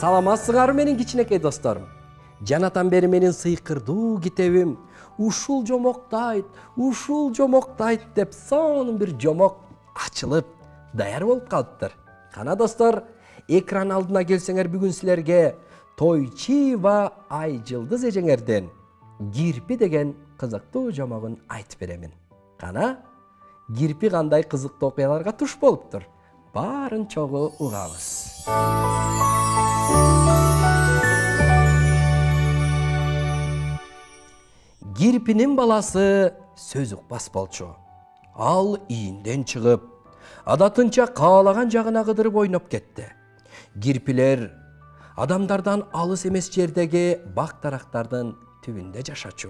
Саламатсыңарбы менин кичинекей досторум. Жанатан бери менин сыйкырдуу китебим ушул жомоктайт деп сонун бир жомок ачылып, даяр болуп калыптыр. Кана достор, экран алдына келсеңер бүгүн силерге Тойчиева Айжылдыз эжеңерден кирпи деген кызыктуу жомогун айтып беремин. Кана, кирпи кандай кызыктуу окуяларга туш болуптур. Барын чогуу угабыз. Кирпинин баласы сөз укпас болчу. Ал ийинден чыгып, адатынча каалаган жагына кыдырып ойноп кетти. Кирпилер адамдардан алыс эмес жердеги бак-дарактардын түбүндө жашачу.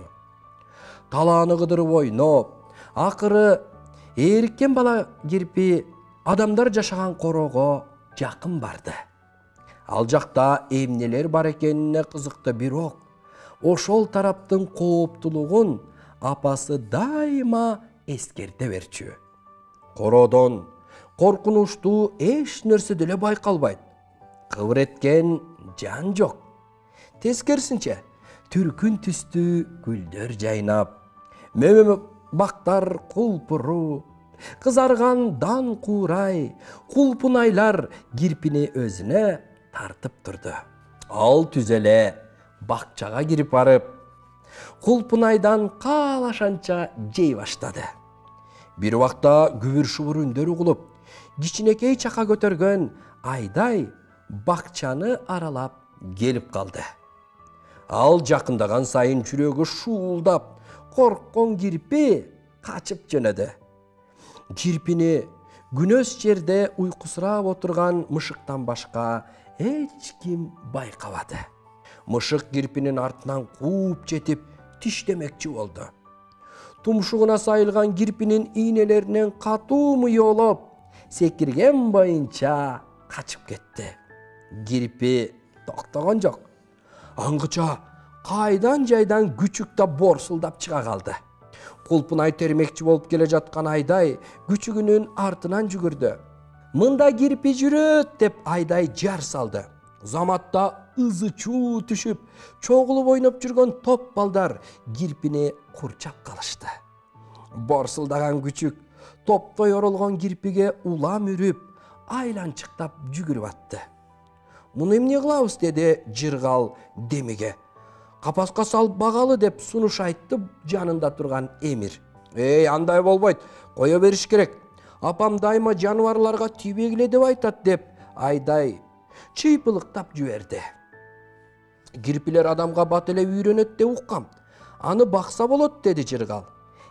Талааны кыдырып ойноп, акыры эриккен бала кирпи адамдар жашаган короого жакын барды. Ал жакта эмнелер бар экенине кызыкты, бирок ошол тараптын кооптулугун апасы дайыма эскерте берчү. Короодон коркунучтуу эч нерсе деле байкалбайт. Кыбыр эткен жан жок. Тескерисинче, түркүн түстүү гүлдөр жайнап, мөмө бактар кулпуруу, кызарган дан куурай, кулпунайлар кирпини өзүнө тартып турду. Ал түзеле бакчага кирип барып, кулпунайдан каалашанча жей баштады. Бир убакта күбүр-шубур үндөр угулуп, кичинекей чака көтөргөн Айдай бакчаны аралап келип калды. Ал жакындаган сайын жүрөгү шуулдап, корккон кирпи качып жөнөдү. Кирпини күнөс жерде уйкусурап отурган мышыктан башка эч ким байкабады. Мышык кирпинин артынан кууп жетип тиштемекчи болду. Тумшугуна сайылган кирпинин ийнелеринен катуу мыйоолоп, секирген боюнча качып кетти. Кирпи токтогон жок. Аңгыча кайдан жайдан күчүк борсулдап чыга калды. Кулпунай термекчи болуп келе жаткан Айдай күчүгүнүн артынан жүгүрдү. Мында кирпи жүрөт деп Айдай жар салды. Заматта ызы-чуу түшүп, чогулуп ойноп жүргөн топ балдар кирпини курчап калышты. Борсулдаган күчүк топтой оролгон кирпиге улам үрүп, айланчыктап жүгүрүп атты. Муну эмне кылабыз деди жыргал демиге. Капаска салып багалы деп сунуш айтты жанында турган эмир. Андай болбойт, кое бериш керек. Апам дайыма жаныбарларга тийбегиле деп айтат деп Айдай чыйпылыктап жиберди. Кирпилер адамга бат эле үйрөнөт деп уккам. Аны бакса болот деди жыргал.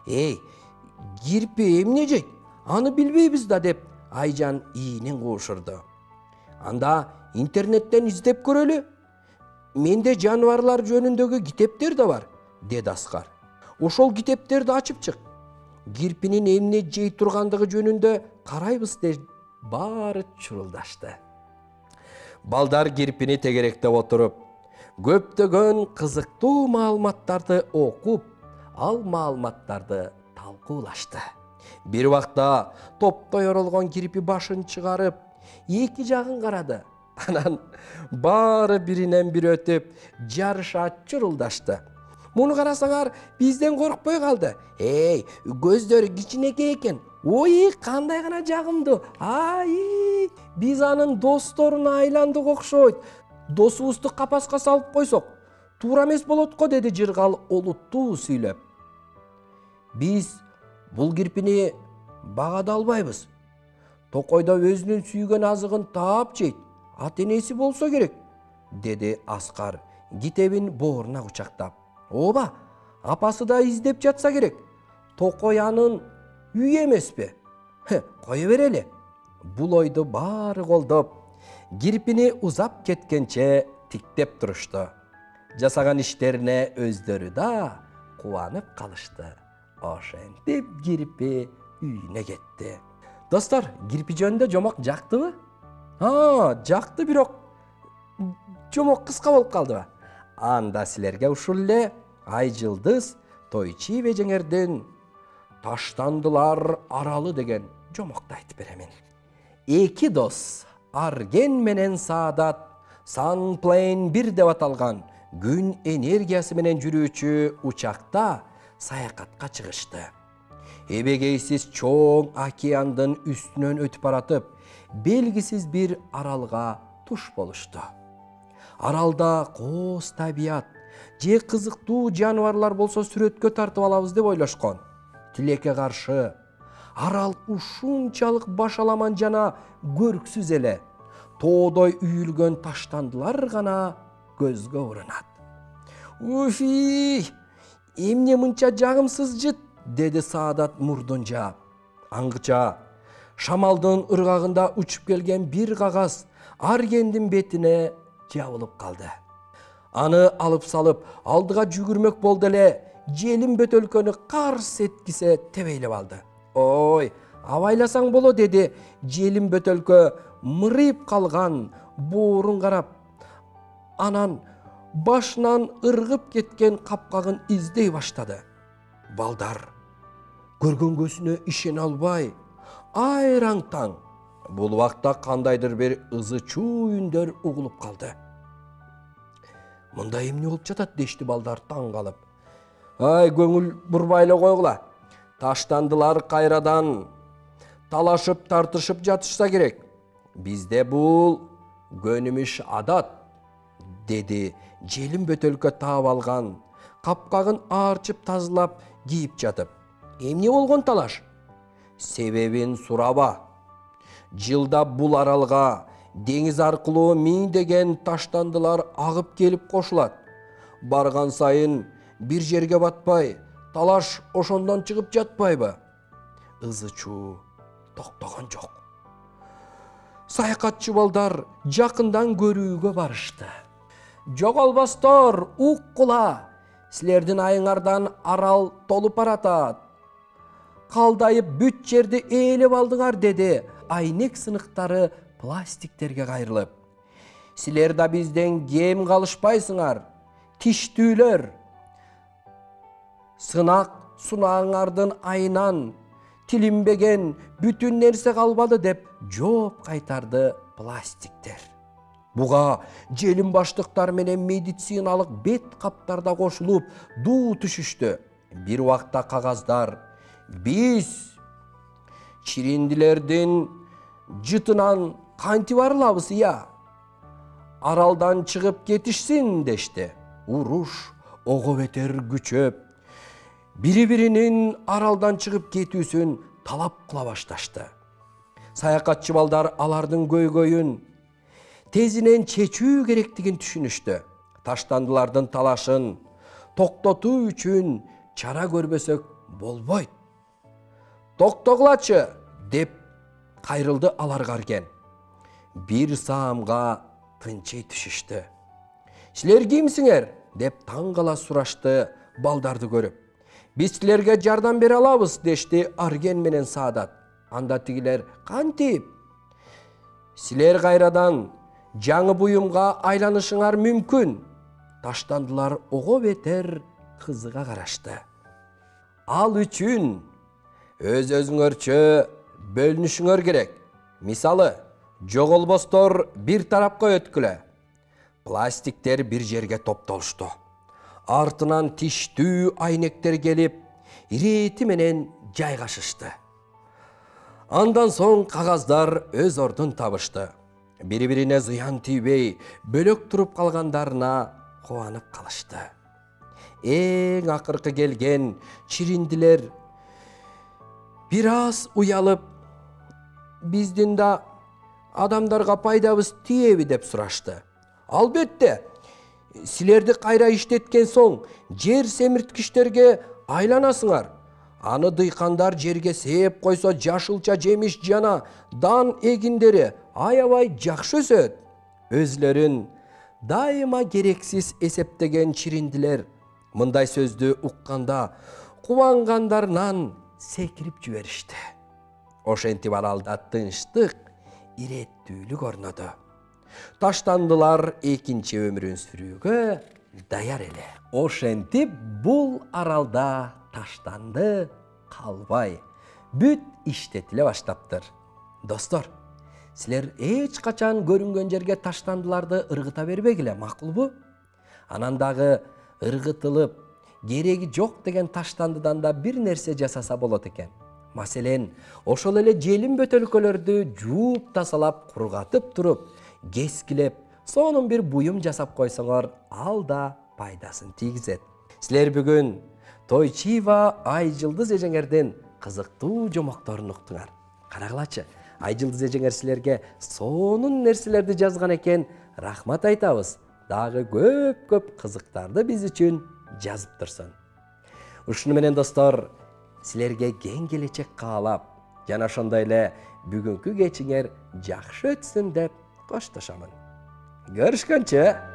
Кирпи эмне жейт? Аны билбейбиз да деп Айжан ийинин куушурду. Анда интернеттен издеп көрөлү. Менде жаныбарлар жөнүндөгү китептер да бар, деди Аскар. Ошол китептерди ачып чык. Кирпинин эмне жей тургандыгы жөнүндө карайбыз деп баары чурулдашты. Балдар кирпини тегеректеп отуруп, көптөгөн кызыктуу маалыматтарды окуп, ал маалыматтарды талкуулашты. Бир убакта топтой оролгон кирпи башын чыгарып, эки жагын карады. Анан баары биринен бири өтүп, жарыша чурулдашты. Муну карасаңар, бизден коркпой калды. Көздөрү кичинекей экен. Кандай гана жагымдуу. Биз анын досторуна айландык окшойт. Досубузду капаска салып койсок, туура эмес болот го, деди жыргал олуттуу сүйлөп. Биз бул кирпини багада албайбыз. Токойдо өзүнүн сүйгөн азыгын таап жейт. Ата-энеси болсо керек, деди Аскар китебин бооруна кучактап. Ооба, апасы да издеп жатса керек. Токой анын үй эмеспи? Кое берели. Бул ойду баары колдоп, кирпини узап кеткенче тиктеп турушту. Жасаган иштерине өздөрү да кубанып калышты. Ошентип кирпи үйүнө кетти. Достор, кирпи жөнүндө жомок жактыбы? Жакты, бирок жомок кыска болуп калдыбы? Анда силерге ушул эле Айжылдыз Тойчиева эжеңердин Таштандылар аралы деген жомокду айтып беремин. Эки дос, Арген менен Саадат, Sunplane 1 деп аталган күн энергиясы менен жүрүүчү учакта саякатка чыгышты. Эбегейсиз чоң океандын үстүнөн өтүп баратып, белгисиз бир аралга туш болушту. Аралда кооз табият же кызыктуу жаныбарлар болсо сүрөткө тартып алабыз деп ойлошкон. Тилекке каршы, арал ушунчалык башаламан жана көрксүз эле. Тоодой үйүлгөн таштандылар гана көзгө урунат. Уфи! Эмне мынча жагымсыз жыт? Деди Саадат мурдун жаап. Аңгыча шамалдын ыргагында учуп келген бир кагаз Аргендин бетине жабылып калды. Аны алып салып, алдыга жүгүрмөк болду эле, желим бөтөлкөнү карс эткисе тебейлеп алды. Ой, абайласаң боло, деди желим бөтөлкө мырыйып калган боорун карап. Анан башынан ыргып кеткен капкагын издей баштады. Балдар көргөн көзүнө ишене албай, айраң-таң. Бул убакта кандайдыр бир ызы-чуу үндөр угулуп калды. Мында эмне болуп жатат дешти балдар таң калып. Ай, көңүл бурбай эле койгула. Таштандылар кайрадан талашып тартышып жатышса керек. Бизде бул көнүмүш адат, деди желим бөтөлкө таап алган, капкагын аарчып тазалап кийип жатып. Эмне болгон талаш? Себебин сураба. Жылда бул аралга деңиз аркылуу миңдеген таштандылар агып келип кошулат. Барган сайын бир жерге батпай, талаш ошондон чыгып жатпайбы? Ызы-чуу токтогон жок. Саякатчы балдар жакындан көрүүгө барышты. Жоголбостор, уккула, силердин айыңардан арал толуп баратат. Калдайып бүт жерди ээлеп алдыңар, деди айнек сыныктары пластиктерге кайрылып. Силер да бизден кем калышпайсыңар, тиштүүлөр. Сынак сунагыңардын айынан тилинбеген бүтүн нерсе калбады, деп жооп кайтарды пластиктер. Буга желим баштыктар менен медициналык бет каптарда кошулуп дуу түшүштү. Бир убакта кагаздар биз чириндилердин жытынан кантип арылабыз, я? Аралдан чыгып кетишсин дешти. Уруш ого бетер күчөп, бири-биринин аралдан чыгып кетүүсүн талап кыла башташты. Саякатчы балдар алардын көйгөйүн тезинен чечүү керектигин түшүнүштү. Таштандылардын талашын токтотуу үчүн чара көрбөсөк болбойт. Токтогулачы, деп кайрылды аларга Арген. Бир саамга тынчый түшүштү. Силер кимсиңер? Деп таң кала сурашты балдарды көрүп. Биз силерге жардам бере алабыз, дешти Арген менен Саадат. Анда тигилер кантип? Силер кайрадан жаңы буюмга айланышыңар мүмкүн. Таштандылар ого бетер кызыга карашты. Ал үчүн өз-өзүңөрчө бөлүнүшүңөр керек. Мисалы, жоголбостор бир тарапка өткүлө. Пластиктер бир жерге топтолушту. Артынан тиштүү айнектер келип, ирети менен жайгашышты. Андан соң кагаздар өз ордун табышты. Бири-бирине зыян тийбей, бөлөк туруп калгандарына кубанып калышты. Эң акыркы келген чириндилер бир аз уялып, биздин да адамдарга пайдабыз тиеби деп сурашты. Албетте, силерди кайра иштеткен соң жер семирткичтерге айланасыңар. Аны дыйкандар жерге сээп койсо жашылча жемиш жана дан эгиндери аябай жакшы өсөт. Өзлөрүн дайыма керексиз эсептеген чириндилер мындай сөздү укканда кубангандарынан секирип жиберишти. Ошентип аралда тынчтык, иреттүүлүк орноду. Таштандылар экинчи өмүрүн сүрүүгө даяр эле. Ошентип бул аралда таштанды калбай бүт иштетиле баштаптыр. Достор, Силер эч качан көрүнгөн жерге таштандыларды ыргыта бербегиле, макулбу? Анан дагы ыргытылып, кереги жок деген таштандыдан да бир нерсе жасаса болот экен. Маселен, ошол эле желим бөтөлкөлөрдү жууп тазалап, кургатып туруп, кескилеп, сонун бир буюм жасап койсоңор, ал да пайдасын тийгизет. Силер бүгүн Тойчиева Айжылдыз эжеңердин кызыктуу жомокторун уктуңар. Карагылачы, Айжылдыз эжеңер силерге сонун нерселерди жазган экен. Рахмат айтабыз. Дагы көп кызыктарды биз үчүн жазып турсун. Ушуну менен достор, силерге кең келечек каалап, жана ошондой эле бүгүнкү кечиңер жакшы өтсүн деп коштошомун. Көрүшкөнчө.